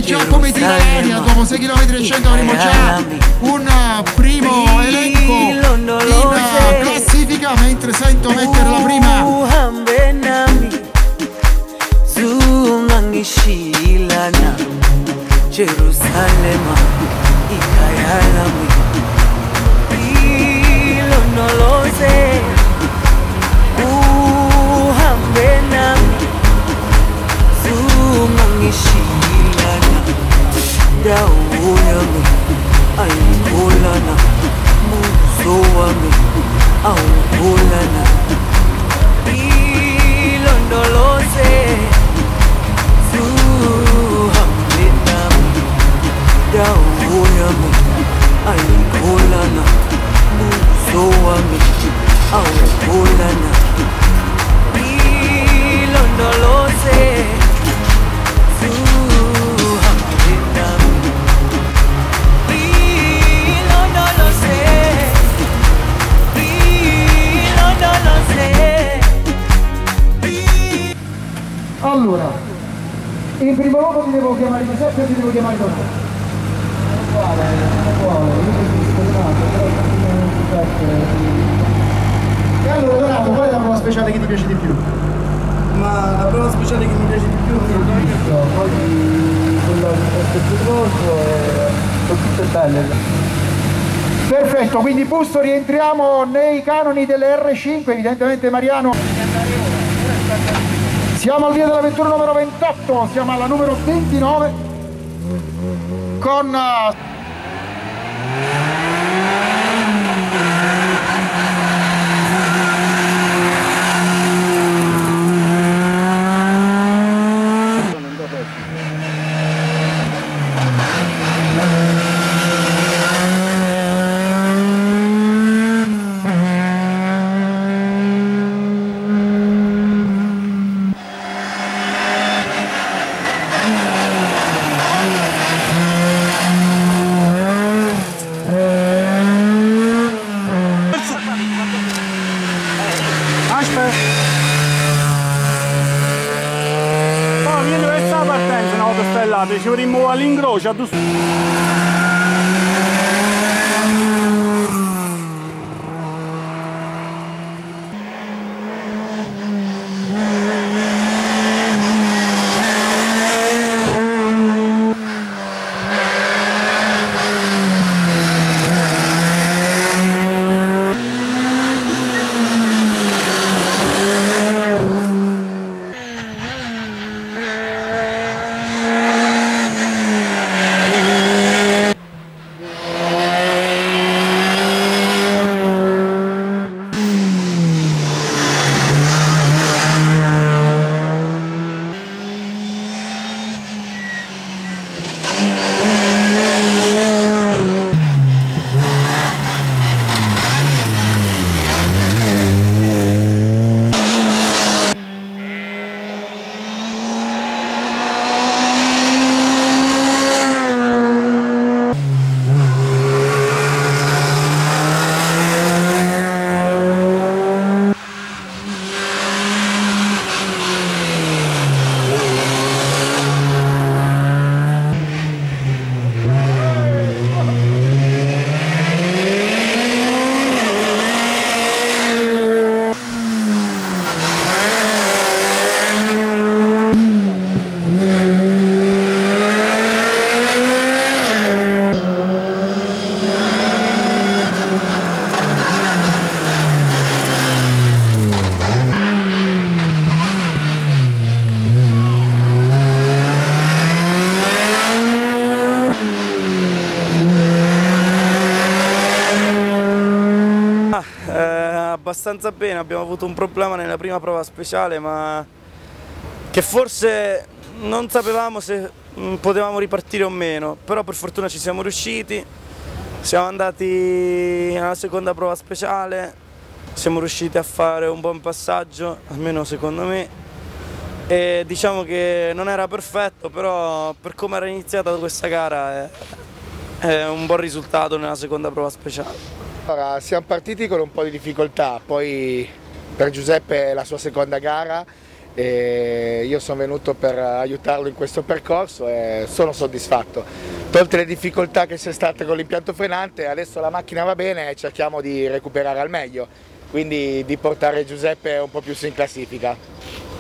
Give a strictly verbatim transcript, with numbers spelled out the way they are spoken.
sai già come tira l'aria, dopo sei chilometri e cento avremo già un primo elenco in classifica, mentre sento mettere la prima. Jerusalema ikayalami ilondoloze uhambe nami zungangishilana dawo yami ayikholana buso wami awukholana ilondoloze dawo yami ayikholana buso wami awukholana ilondoloze zuhambe nami ilondoloze ilondoloze. Allora, in primo luogo ti devo chiamare Giuseppe o ti devo chiamare Donatella? E allora Donato, qual è la prova speciale che ti piace di più? Ma la prova speciale che mi piace di più è poi quella di Castelfioroso e sono tutte belle. Perfetto, quindi Busto, rientriamo nei canoni delle R cinque, evidentemente Mariano. Siamo al via della vettura numero ventotto, siamo alla numero ventinove con ci vorremmo all'incrocio a abbastanza bene, abbiamo avuto un problema nella prima prova speciale, ma che forse non sapevamo se potevamo ripartire o meno, però per fortuna ci siamo riusciti, siamo andati alla seconda prova speciale, siamo riusciti a fare un buon passaggio, almeno secondo me, e diciamo che non era perfetto, però per come era iniziata questa gara è, è un buon risultato nella seconda prova speciale. Allora, siamo partiti con un po' di difficoltà, poi per Giuseppe è la sua seconda gara e io sono venuto per aiutarlo in questo percorso e sono soddisfatto. Tolte le difficoltà che c'è state con l'impianto frenante, adesso la macchina va bene e cerchiamo di recuperare al meglio, quindi di portare Giuseppe un po' più su in classifica.